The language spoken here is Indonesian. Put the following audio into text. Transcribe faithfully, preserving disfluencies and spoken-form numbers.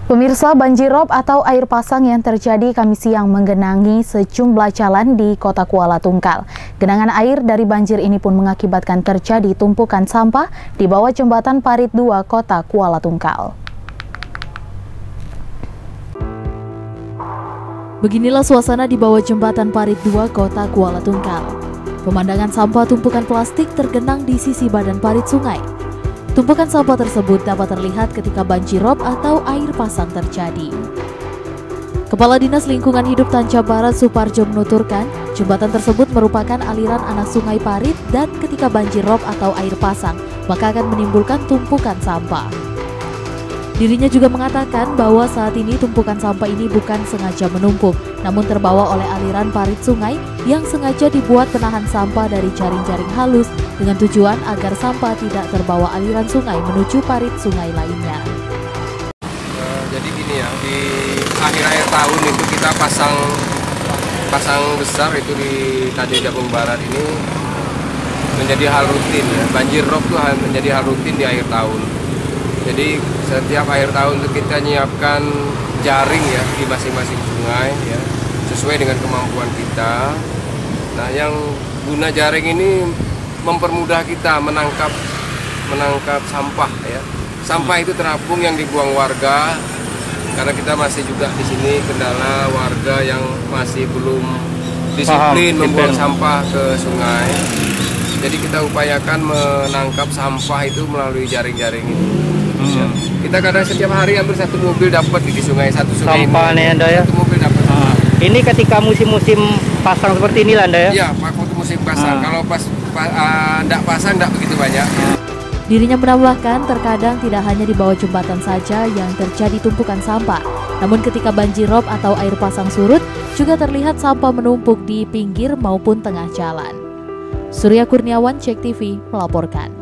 Pemirsa, banjir rob atau air pasang yang terjadi Kamis siang menggenangi sejumlah jalan di Kota Kuala Tungkal. Genangan air dari banjir ini pun mengakibatkan terjadi tumpukan sampah di bawah jembatan Parit dua Kota Kuala Tungkal. Beginilah suasana di bawah jembatan Parit dua Kota Kuala Tungkal. Pemandangan sampah tumpukan plastik tergenang di sisi badan parit sungai. Tumpukan sampah tersebut dapat terlihat ketika banjir rob atau air pasang terjadi. Kepala Dinas Lingkungan Hidup Tanca Barat Suparjo menuturkan, jembatan tersebut merupakan aliran anak sungai Parit dan ketika banjir rob atau air pasang, maka akan menimbulkan tumpukan sampah. Dirinya juga mengatakan bahwa saat ini tumpukan sampah ini bukan sengaja menumpuk, namun terbawa oleh aliran parit sungai yang sengaja dibuat penahan sampah dari jaring-jaring halus dengan tujuan agar sampah tidak terbawa aliran sungai menuju parit sungai lainnya. Uh, jadi gini ya, di akhir-akhir tahun itu kita pasang pasang besar itu di Tanjung Jabung Barat ini menjadi hal rutin ya. Banjir rob itu menjadi hal rutin di akhir tahun. Jadi setiap akhir tahun itu kita nyiapkan jaring ya di masing-masing sungai ya, sesuai dengan kemampuan kita. Nah, yang guna jaring ini mempermudah kita menangkap menangkap sampah ya. Sampah itu terapung yang dibuang warga, karena kita masih juga di sini kendala warga yang masih belum disiplin Paham, membuang disiplin. sampah ke sungai. Jadi kita upayakan menangkap sampah itu melalui jaring-jaring ini. Hmm. Kita kadang setiap hari hampir satu mobil dapat di sungai satu sungai sampah ini. Anda ya. Satu mobil dapat. Ah. Ini ketika musim-musim pasang seperti ini Anda ya? Iya, waktu musim pasang. Ah. Kalau pas enggak uh, pasang enggak begitu banyak. Dirinya menambahkan terkadang tidak hanya di bawah jembatan saja yang terjadi tumpukan sampah. Namun ketika banjir rob atau air pasang surut, juga terlihat sampah menumpuk di pinggir maupun tengah jalan. Surya Kurniawan, Cek T V, melaporkan.